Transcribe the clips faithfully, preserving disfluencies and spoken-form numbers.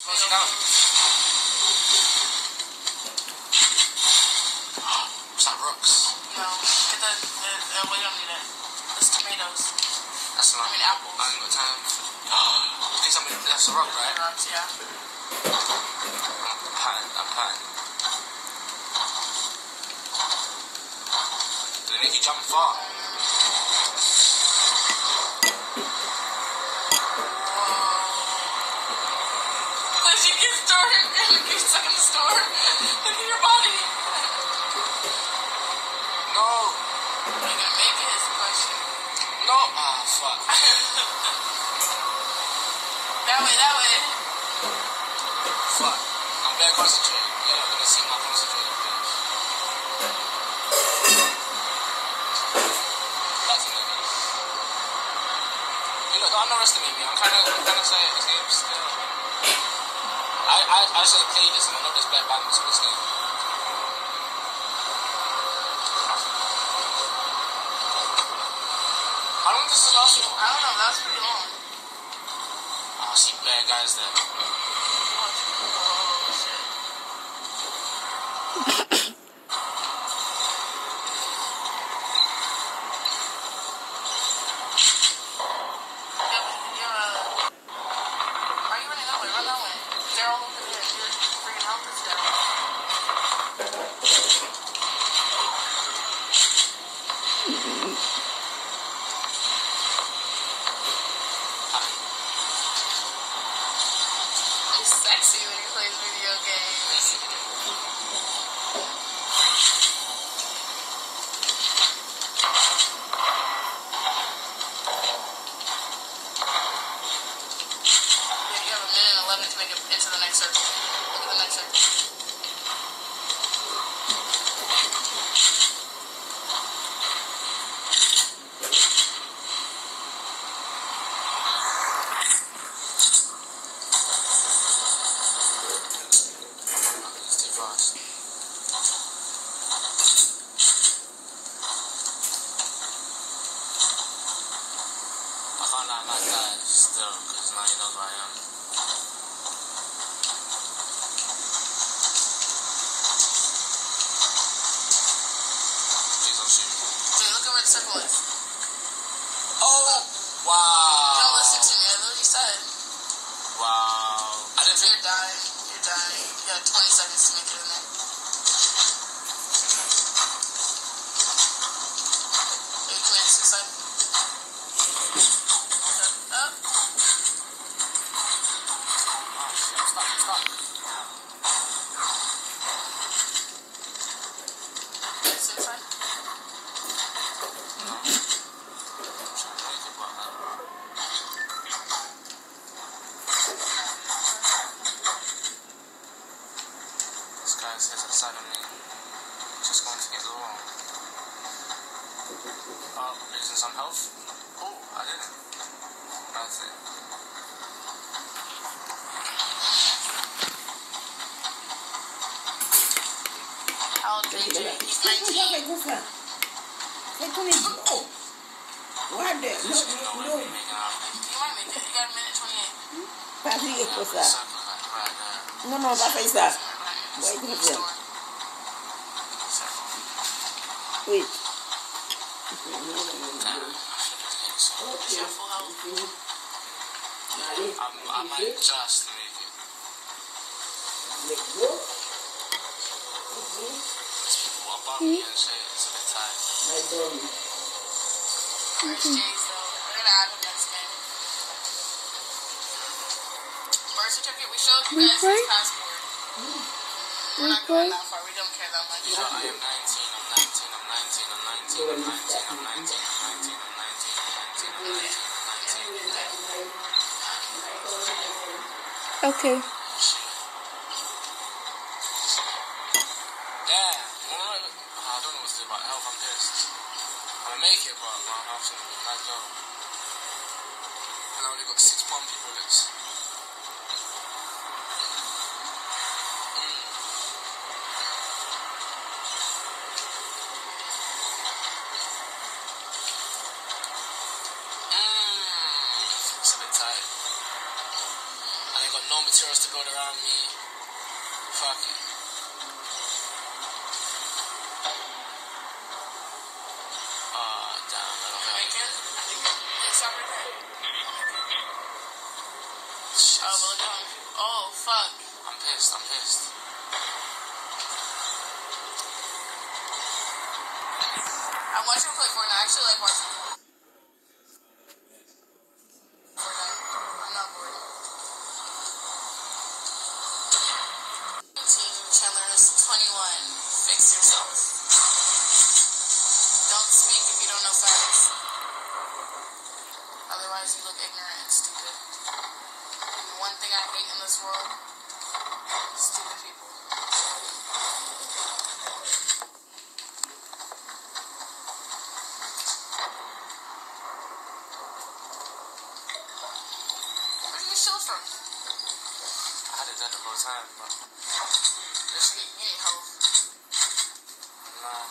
Close it down. What's that, rocks? No, get that. Uh, uh, we don't need it. It's tomatoes. That's not. I mean apples. I ain't got time. Think somebody, that's a rock, right? Rocks, yeah. I'm patting, I'm patting. Do they make you jump far? If you get started and get stuck in the store, look at your body. No. Are you gonna make it? Is the question. No. Ah, fuck. That way, that way. Fuck. I'm very concentrated. You're not gonna see my concentrated face. That's it. You know, don't underestimate me. I'm kind of, I'm kind of saying this game still. I, I, I actually played this and I know there's bad balance in this game. How long does this last for? I don't know. That was pretty long. I see bad guys there. Sexy when he plays video games. Yeah, you have a minute and eleven to make it into the next circle. Look at the next circle. Nah, not that still, because now you know who I am. Please don't shoot me. Dude, look at where the circle is. Oh! Wow! Don't listen to me, I literally said. Wow. I didn't think. You're dying. You're dying. You got twenty seconds to make it in there. Hey, come in, suicide. This guy's here to the side of me. Just going to get low. Oh, losing some health. Oh, I didn't. That's it. How old are you? He's nineteen. What the? No, no. You might make it. You got a minute twenty-eight. Papi, ¿qué cosa? Right there. No, no, va a pensar. Wait, Wait, wait. Wait. I'm, I might just make it. Let's go. There's people above me and shit. It's a bit tight. My dog. Where's Jay, so we're gonna add him next game. Birth certificate, we showed you guys his passport. We're not going that far, we don't care that much. So I am nineteen, I'm nineteen, I'm nineteen, I'm nineteen, I'm nineteen, I'm nineteen, I'm nineteen, I'm nineteen, I'm nineteen, I'm nineteen. Okay. Damn, I don't know what to do about health, I'm pissed. I'm gonna make it, but my health's gonna go. And I only got six pumpy bullets. materials to build around me. Fuck it. Oh, damn, I don't know. It's over there. Shit. Oh, well, look at him. Oh, fuck. I'm pissed, I'm pissed. I want you to play Fortnite. I actually like watching Fortnite. I'm not bored. eighteen, Chandler is twenty-one. Fix yourself. Don't speak if you don't know facts. Otherwise, you look ignorant and stupid. And one thing I hate in this world, stupid people. Where do you steal from? I had it done the whole time, but Literally, you need help. nah.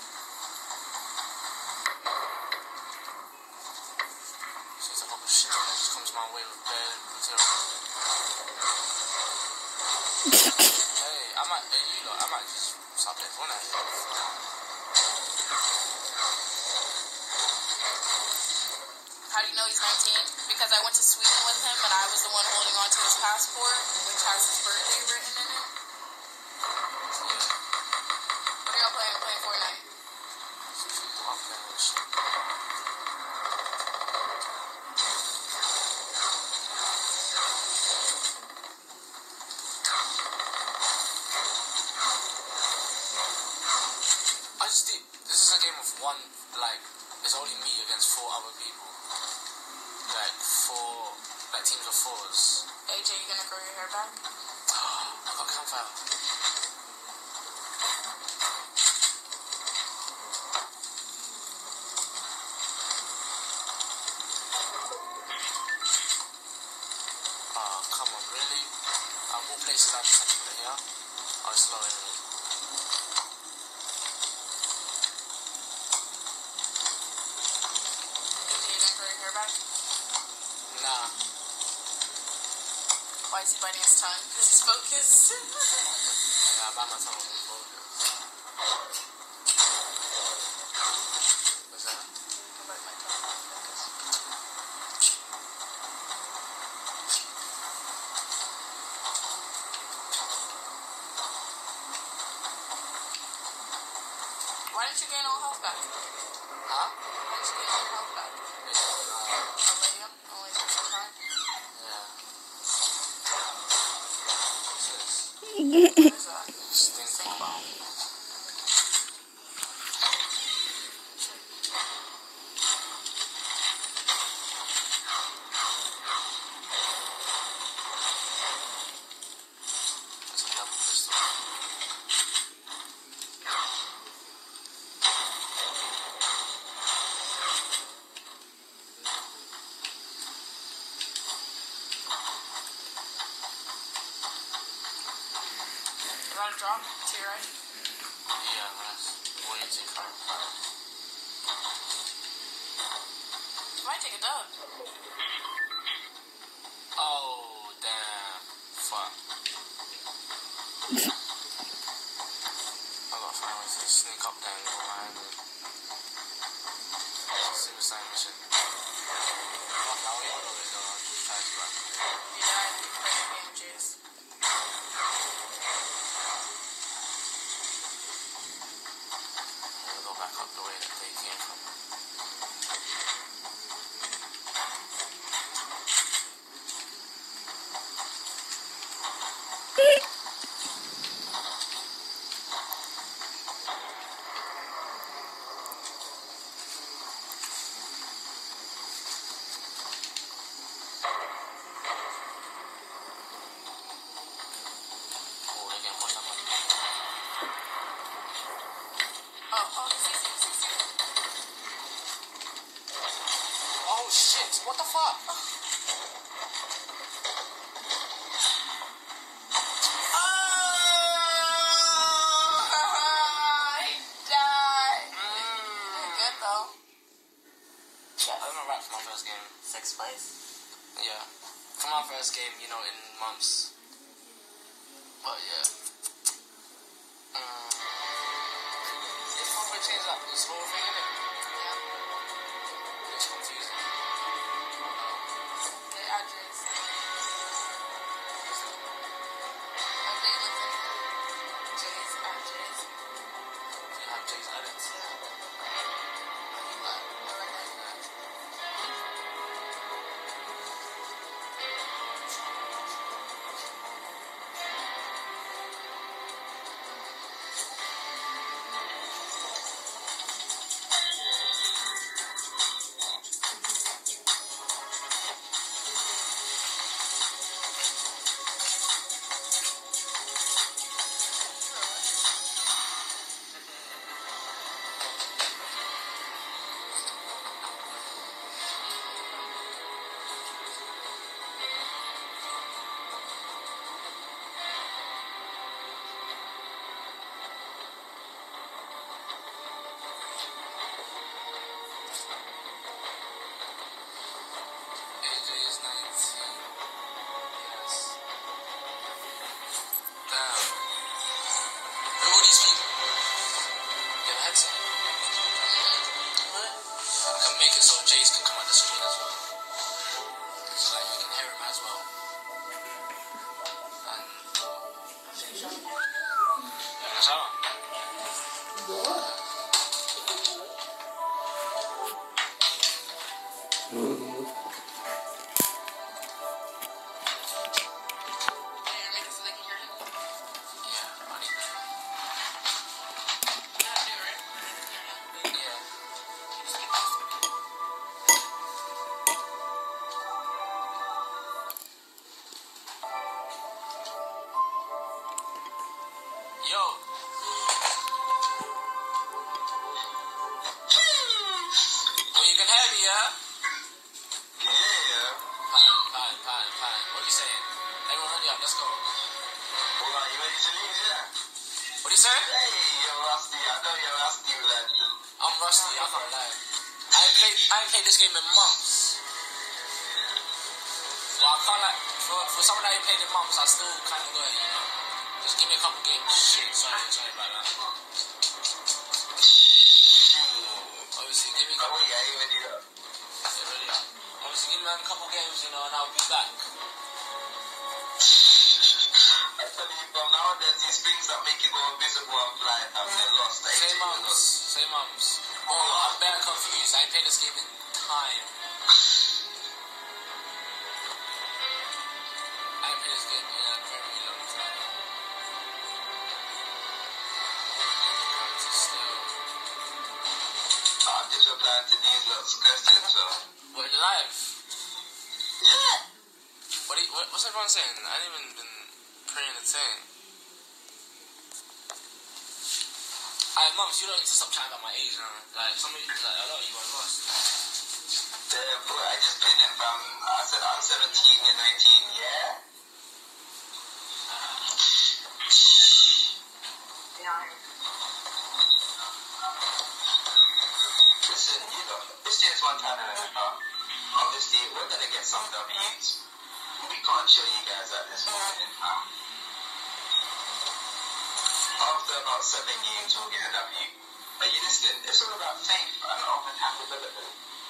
She's a couple shit that just comes my way with bad material. Hey, I might, hey, you lot, I might just stop playing Fortnite. How do you know he's nineteen? Because I went to Sweden with him and I was the one holding on to his passport, which has his birthday written in it. What are y'all playing? Playing Fortnite? I'm playing with shit. I just did. This is a game of one, like, it's only me against four other people. Like, four, like, teams of fours. A J, you gonna grow your hair back? I got campfire. Oh, come on, really? Uh, what places I just have to put it here? Oh, it's slow anyway. A J, you gonna grow your hair back? Nah. Why is he biting his tongue? Because he's focused. Yeah, I bite my tongue with focus. What's that? I bite my tongue. Focus. Why didn't you gain all health back? Huh? Why didn't you gain all health back? Palladium? Only for some time? Yeah. What's this? What is that? Stink bomb. That's a double pistol. You got a drop to your right? Yeah, that's way too far. You might take a dub. Oh, damn. Fuck. I gotta find ways to sneak up there and go behind it. Suicide mission. Fuck, I already went over it though. I'll just try to run. You died. Pressure damages. I'll go back up the way that they came from. Oh, they can push up on me. Oh, oh, he's easy, he's easy. Oh shit, what the fuck? Oh, he died. Mm. You're good though. I don't know rap for my first game. Sixth place. Yeah. For my first first game, you know, in months. But yeah. Um, it's probably changed up this whole thing, innit? Yeah. It's confusing. Um, The address. Have they looked into Jay's address? you have Jay's edits. You don't need to stop chatting about my age now. Like, somebody, like, a lot of you are lost. Yeah, bro, I just been in from, I said I'm seventeen and nineteen, yeah? Yeah. Listen, you know, this year's one time to remember. Obviously, we're gonna get some W's. We can't show you guys at this moment in time. After about seven games, we'll get a W. But you listen, it's all about faith and open hand development.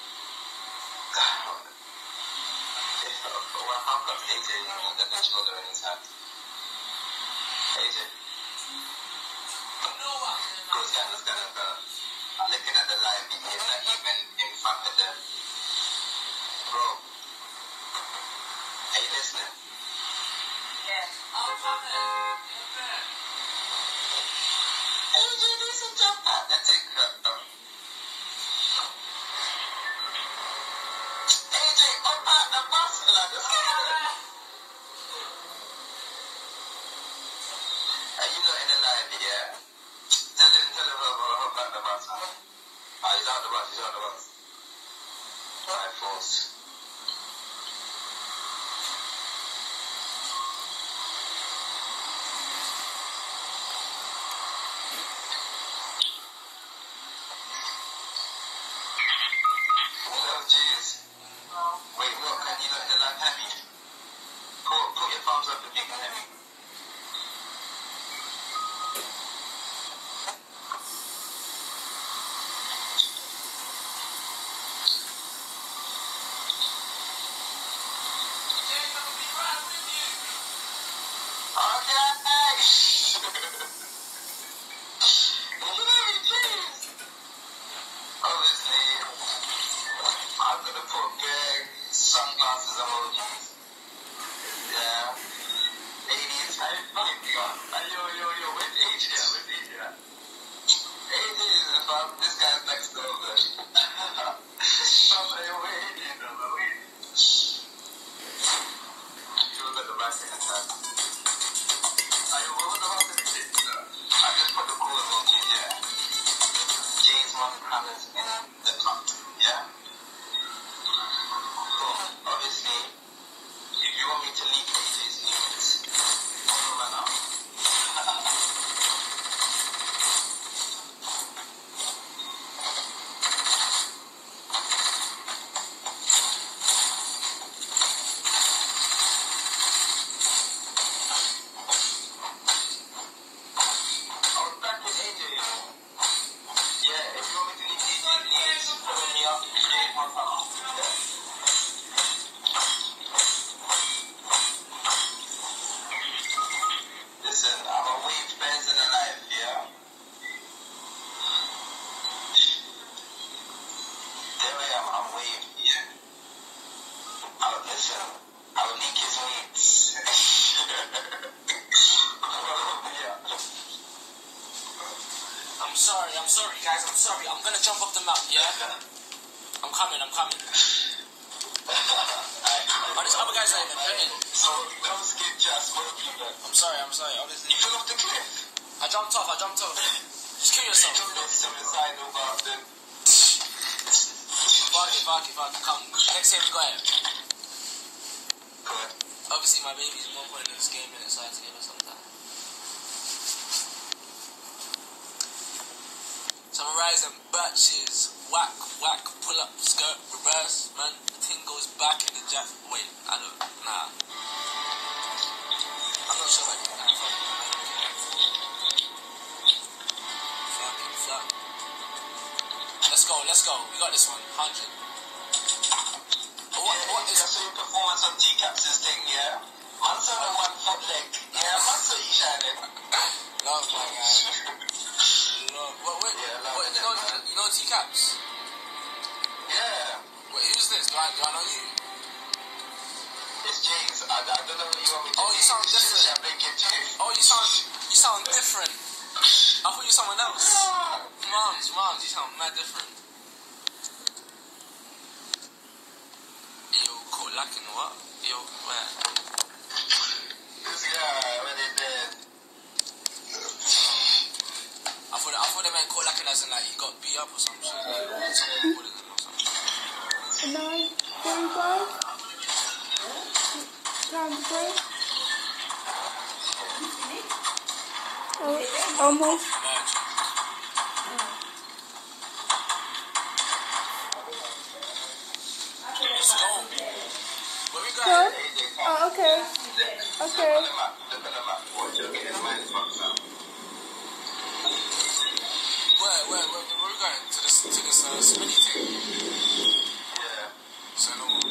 Well, how come A J didn't want the controller in his hand? A J? Because Chandler's gonna go. Looking at the live video, not even in front of them. Bro, are you listening? Yeah. I'm coming. A J needs to jump out the TikTok though. A J, up out the bus, like, let's get it. Are you not in the live, yeah? Tell him, tell him hop out the bus. Oh, he's out the bus, he's out the bus. Alright, false. Oh, jeez. Wait, what? Can you not in the live, have you? Obviously, I'm gonna put big sunglasses emojis. Yeah. eighties, how you feeling, nigga? Yo, yo, yo, where's Asia? Where's Asia? Asia is about this guy's next door, man. I'm like, yo, where Asia is, man? Where you look at the back of the time. Are you what was the rest of the shit, sir? I just put the cool emojis, yeah. James Montana's in the cut, yeah? So, obviously, if you want me to leak A J's news, follow me now. I was back with A J, you know? Yeah, if you want me to leak A J's news, follow me up, James Montana. Yeah. Listen, I'm a wave bears in the life, yeah? There I am, I'm wave, yeah? I would listen, I would leak his waves. Yeah. I'm sorry, I'm sorry, guys, I'm sorry. I'm gonna jump off the map, yeah? I'm coming, I'm coming. Oh, this other guy's not even playing. So, don't skip just for people. I'm sorry, I'm sorry, honestly. You fell off the cliff. I jumped off, I jumped off. Just kill You yourself. took this suicidal bastard. Fuck it, fuck it, fuck it. Come, next game we got it. Good. Obviously, my baby's more important in this game, and so I had to give her some time. Summarize and batches. Whack, whack, pull up, skirt, reverse. Man, the thing goes back in the jack. Wait, I don't. Nah. I'm not sure like that. Fuck it, I don't care. Fuck it, fuck. Let's go, let's go. We got this one. one hundred. But what, Yeah, what you is. just saw your performance on T-Caps' thing, yeah? Man's on a one foot leg. Yeah, man's so you shining. Love, my guy. Love. What, wait, Yeah, love what, it, you know, man. you know T-Caps? Yeah. Wait, who's this? Do I, do I know you? It's James. I, I don't know what you want me to Oh, you do. sound This shit different. champagne gift to you. Oh, you sound, you sound different. I thought you were someone else. Moms, moms, you sound mad different. Yo, cool, lacking what? Yo, where? This guy, when he did. I thought, I thought they meant cool lacking as in like he got beat up or some shit. Like, someone recorded him or something. Nine forty-five. Time to play. Oh, almost. Imagine. Let's go. Where we Go. going? Oh, okay. Okay. Look at the map. Watch, you're getting my fucks out. Where, where, where, where we going? To this, to this uh, spinny thing. Yeah. So no more.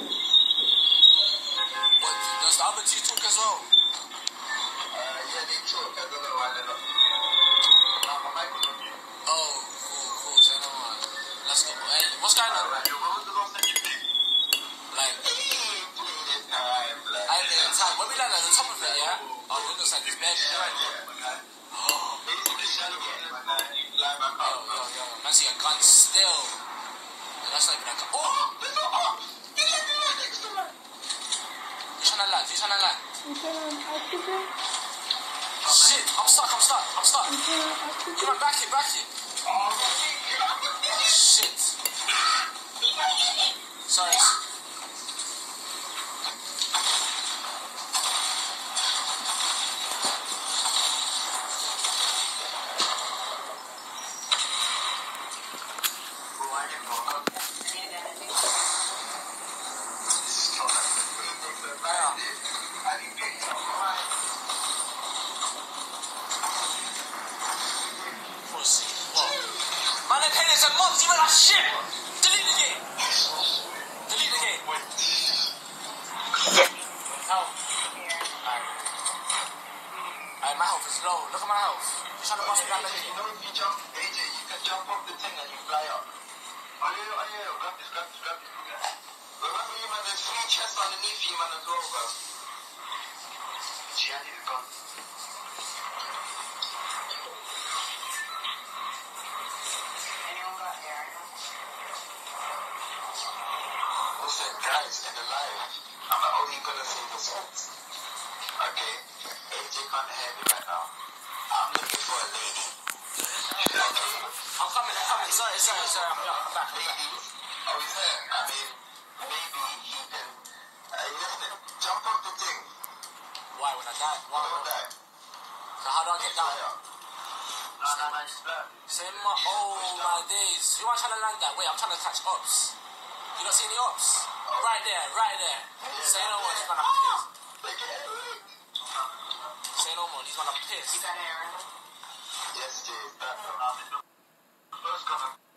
What, does the other two talk as well? Uh, yeah, they talk. I don't know why they're not. Now, my mic was on mute. Oh, cool, cool. So no more. Let's go. Hey, what's going on? Alright, yo, what was the last thing you did? Like, This time, like. I ain't been in time. When we land at the top of it, yeah? Oh, it looks like it's bad. Yeah, Right yeah, there. my guy. Basically, Shelly getting it, man. Live back Yo, up. yo, yo. Man, see a gun still. And that's not even a gun. Oh! There's no up. He's like the right next to me. Who's trying to land? Who's trying to land? I'm trying to activate. Shit! I'm stuck, I'm stuck, I'm stuck. I'm trying to Come activate. on, back it, back it. Oh, you know, Shit. Sorry. Pussy. What? Man, they're paying some mobs, you like shit! Delete the game! Delete the game. How? Alright. Like, my health is low. Look at my health. You're trying to bust me down the You thing. know if you jump, A J, you can jump off the thing and you fly up. Oh yeah, oh yeah, grab this, grab this, grab this. Remember you man, there's three chests underneath you man as well, bro. Gee, I need a gun. Anyone got air? Listen, guys, in the live, I'm only gonna say this once. Okay? A J can't hear me right now. I'm looking for a lady. I'm coming, I'm coming. Sorry, sorry, sorry. I'm, I'm back. I'm back. Lady? Oh, he's there. I mean, maybe he can. Hey, listen, jump off the thing. Why would I die? Why Don't would I? die. So how do I get down? No, no, no, just learn. Say my, oh my days. You want trying to land that? Wait, I'm trying to catch ops. You don't see any ops? Right there, right there. Say no more, he's gonna piss. Say no more, he's gonna piss. Yes, Jay. That's the first comment.